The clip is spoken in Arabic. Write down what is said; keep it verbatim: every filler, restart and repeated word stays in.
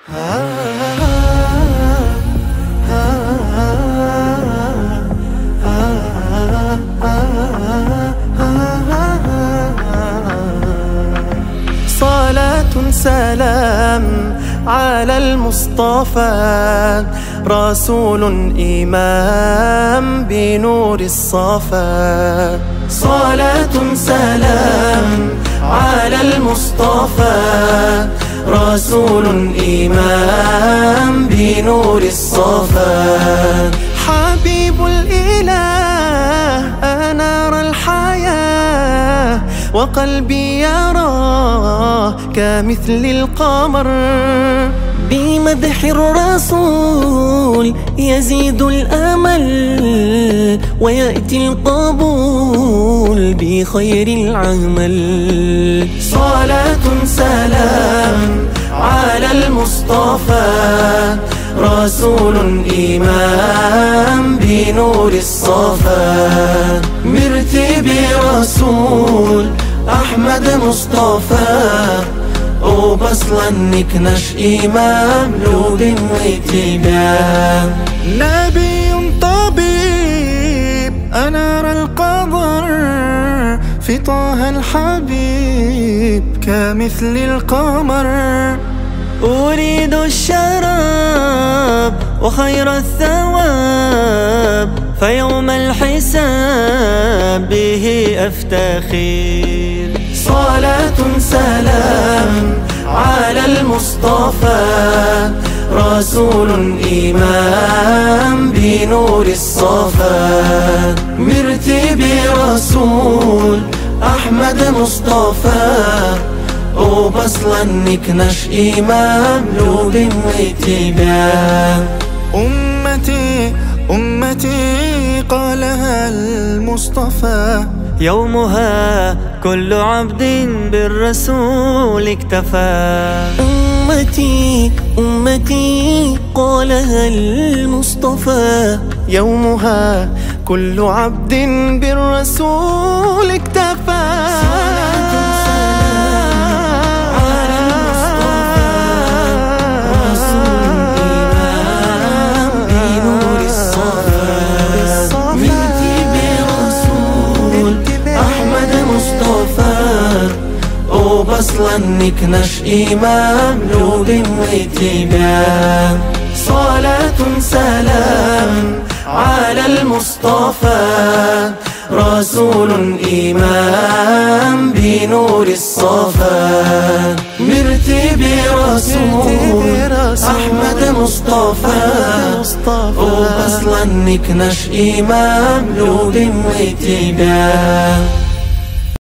صلاة سلام على المصطفى، رسول إمام بنور الصفا. صلاة سلام على المصطفى، رسول إمام بنور الصفا. حبيب الإله أنار الحياة، وقلبي يراه كمثل القمر. بمدح الرسول يزيد الأمل، ويأتي القبول بخير العمل. صلاة سلام على المصطفى، رسول إمام بنور الصفا. مرتبي رسول أحمد مصطفى، وبصلا نكنش إمام لود واتباع. نبي طبيب أنار القمر، في طه الحبيب كمثل القمر. أريد الشراب وخير الثواب، فيوم الحساب به أفتخر. صلاة سلام على المصطفى، رسول إمام بنور الصفا. مرتبي رسول أحمد مصطفى، وبصلا نكنش إمام لود واتباع. أمتي أمتي قالها المصطفى، يومها كل عبد بالرسول اكتفى. أمتي أمتي قالها المصطفى، يومها كل عبد بالرسول اكتفى. وبصلا نكنش إمام لود واتباع. صلاة سلام على المصطفى، رسول إمام بنور الصفا. مرتبي رسول أحمد مصطفى، وبصلا نكنش إمام لود واتباع.